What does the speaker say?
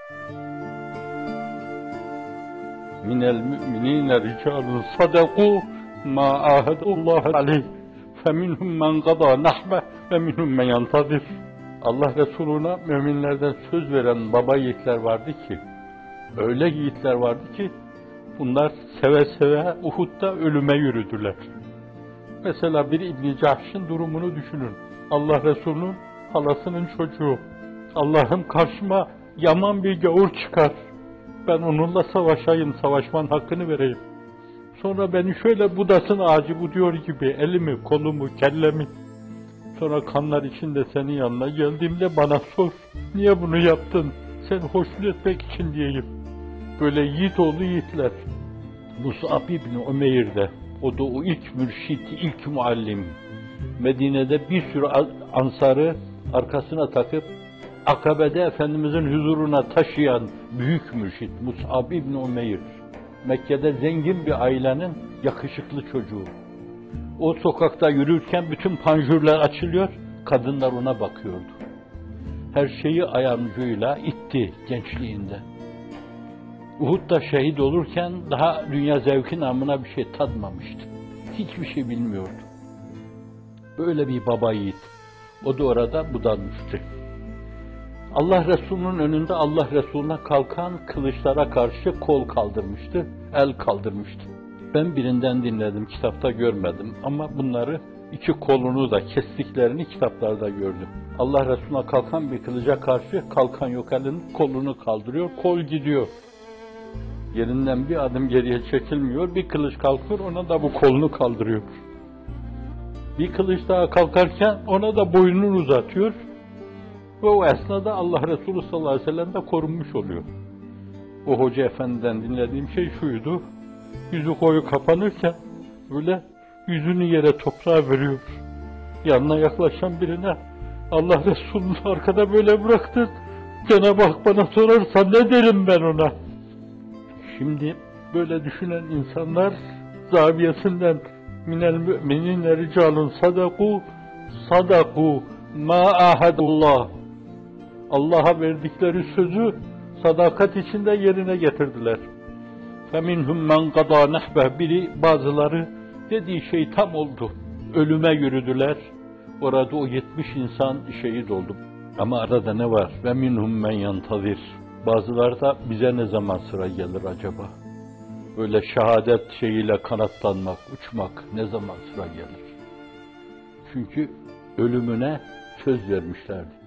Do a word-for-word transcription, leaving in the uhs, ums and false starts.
minel müminine ricalun sadaku ma ahadullah aleyh feminhum men gada nahbe ve minhum men yantadir. Allah Resuluna müminlerden söz veren baba yiğitler vardı ki, öyle yiğitler vardı ki, bunlar seve seve Uhud'da ölüme yürüdüler. Mesela bir İbn-i Cahş'ın durumunu düşünün. Allah Resulü'nün halasının çocuğu. Allah'ım karşıma yaman bir gavur çıkar. Ben onunla savaşayım, savaşmanın hakkını vereyim. Sonra beni şöyle budasın ağacı buduyor gibi elimi, kolumu, kellemi. Sonra kanlar içinde senin yanına geldiğimde bana sor. Niye bunu yaptın? Seni hoşnut etmek için diyeyim. Böyle yiğit oğlu yiğitler. Mus'ab ibn Umeyr'de, o da o ilk mürşit, ilk muallim. Medine'de bir sürü ansarı arkasına takıp Akabe'de Efendimizin huzuruna taşıyan büyük mürşit Mus'ab ibn Umeyr. Mekke'de zengin bir ailenin yakışıklı çocuğu. O sokakta yürürken bütün panjurlar açılıyor, kadınlar ona bakıyordu. Her şeyi ayağının ucuyla itti gençliğinde. Uhud'da şehit olurken daha dünya zevki namına bir şey tadmamıştı. Hiçbir şey bilmiyordu. Böyle bir baba yiğit. O da orada budanmıştı. Allah Resulü'nün önünde Allah Resulü'ne kalkan kılıçlara karşı kol kaldırmıştı, el kaldırmıştı. Ben birinden dinledim, kitapta görmedim ama bunları iki kolunu da kestiklerini kitaplarda gördüm. Allah Resulü'ne kalkan bir kılıca karşı kalkan yok, elinin kolunu kaldırıyor, kol gidiyor. Yerinden bir adım geriye çekilmiyor, bir kılıç kalkıyor, ona da bu kolunu kaldırıyor. Bir kılıç daha kalkarken ona da boynunu uzatıyor ve o esnada Allah Resulü sallallahu aleyhi ve sellem de korunmuş oluyor. O hoca efendiden dinlediğim şey şuydu, yüzü koyu kapanırken böyle yüzünü yere toprağa veriyor. Yanına yaklaşan birine Allah Resulü'nü arkada böyle bıraktın, Cenab-ı Hak bana sorarsa ne derim ben ona? Şimdi böyle düşünen insanlar zaviyesinden minel müminine ricalun sadaku sadaku ma ahadullah, Allah'a verdikleri sözü sadakat içinde yerine getirdiler. Feminhum men qada nahbe, biri bazıları dediği şey tam oldu. Ölüme yürüdüler. Orada o yetmiş insan şehit oldu. Ama arada ne var? Ve minhum men yantazir. Bazıları da bize ne zaman sıra gelir acaba? Böyle şehadet şeyiyle kanatlanmak, uçmak ne zaman sıra gelir? Çünkü ölümüne söz vermişlerdi.